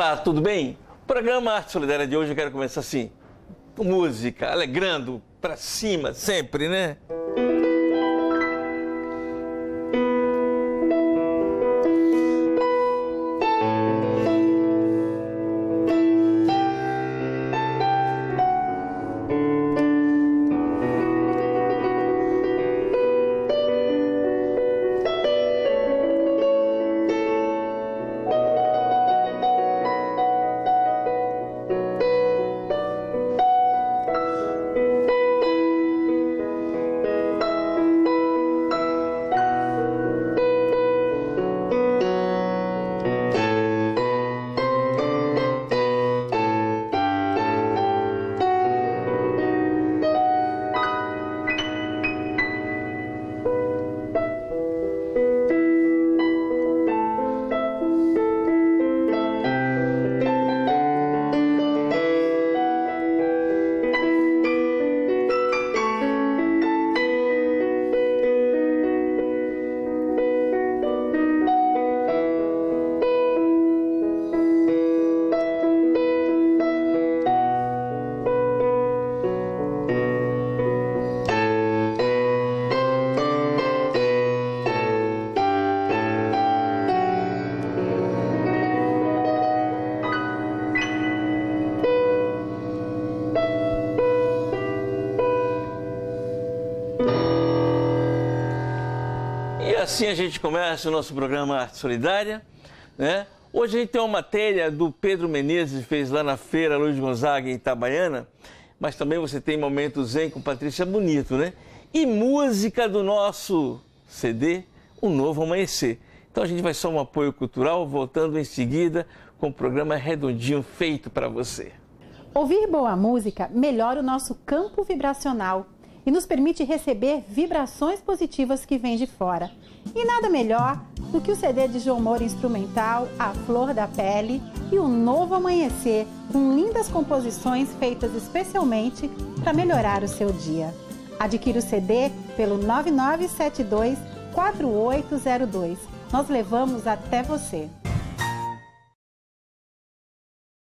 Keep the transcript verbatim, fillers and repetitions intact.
Olá, tudo bem? O programa Arte Solidária de hoje eu quero começar assim, com música, alegrando pra cima sempre, né? E assim a gente começa o nosso programa Arte Solidária, né? Hoje a gente tem uma matéria do Pedro Menezes, que fez lá na feira Luiz Gonzaga em Itabaiana, mas também você tem Momento Zen com Patrícia Bonito, né? E música do nosso C D, O Novo Amanhecer. Então a gente vai só um apoio cultural, voltando em seguida com o programa redondinho feito para você. Ouvir boa música melhora o nosso campo vibracional e nos permite receber vibrações positivas que vêm de fora. E nada melhor do que o C D de João Moura instrumental, A Flor da Pele e O Novo Amanhecer, com lindas composições feitas especialmente para melhorar o seu dia. Adquira o C D pelo nove nove sete dois, quatro oito zero dois. Nós levamos até você.